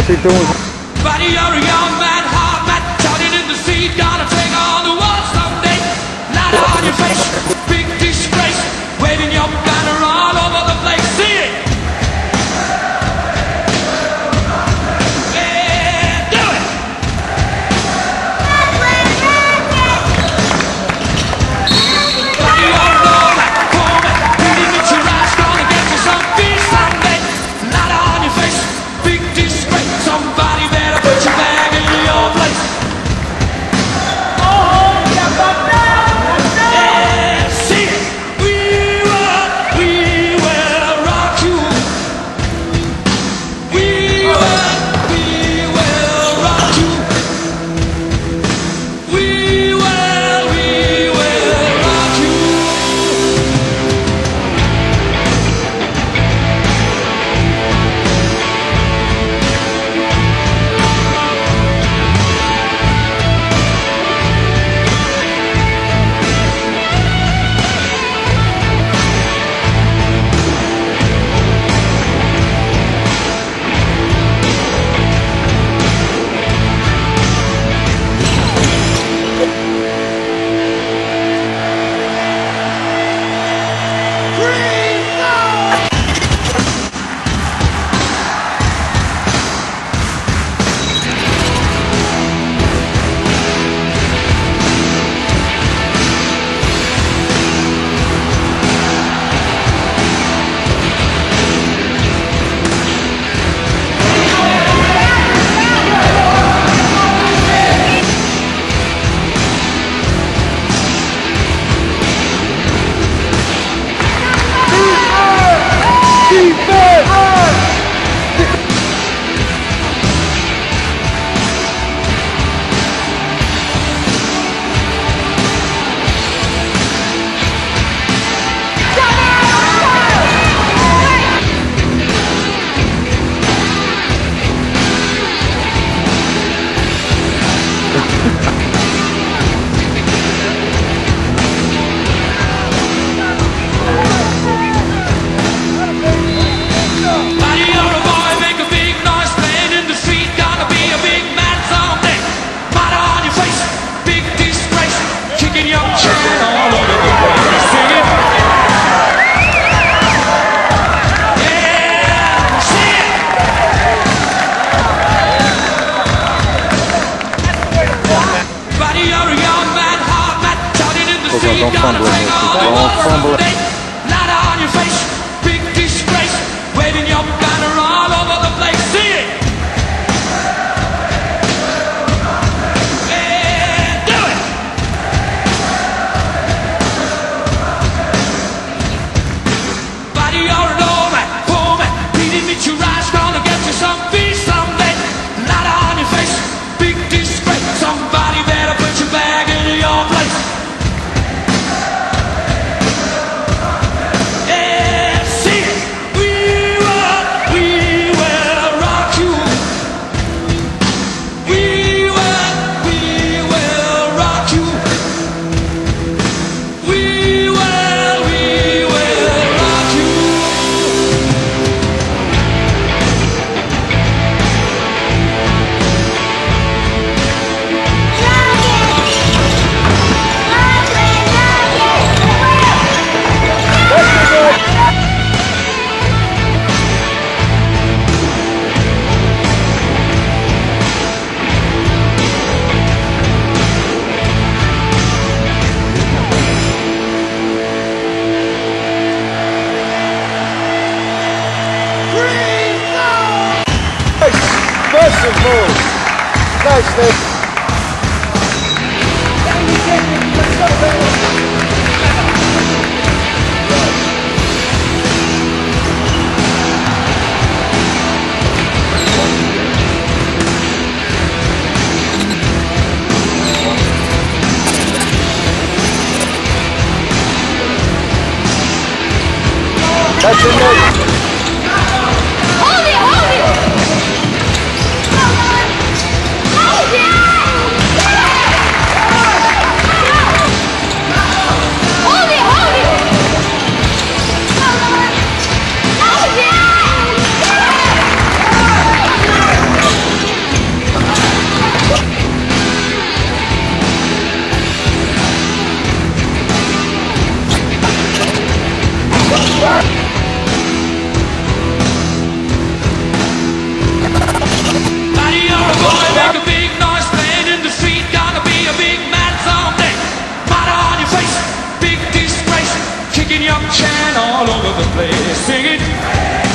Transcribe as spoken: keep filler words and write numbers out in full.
Esse então. Buddy, you're a young man, hard man, turning in the sea, gonna take on the world someday. Light on your face, big disgrace, waving your banner all over the place. See it? Yeah, do it! Buddy, you're a low man, poor man, beating at your eyes, gonna get you some peace someday. Light on your face, big disgrace, somebody better put your bag in your place. Yeah, see it. We will, we will rock you. We will, we will rock you. We will, we will rock you. Buddy, you're a boy, make a big noise, playing in the street, gonna be a big man someday. Mud on your face, big disgrace, kicking your can all over the place. Sing it. Yeah, sing it. Buddy, you're a young man, hard man, turning in the street, don't gonna fumble take it, on the don't world fumble it. someday. Light on your face, big disgrace, waving your banner all over the place. See it? Yeah, do it! Buddy, you're an old man, poor man, beating at your eyes, gonna get you some peace someday. Light on your face, big disgrace, somebody better put your bag in your place. Yeah, see it. We will, we will rock you. We will, we will rock you. We will, we will rock you. First of all, nice, Nick. That's your name. Hold it, hold it! Hold it! the place singing.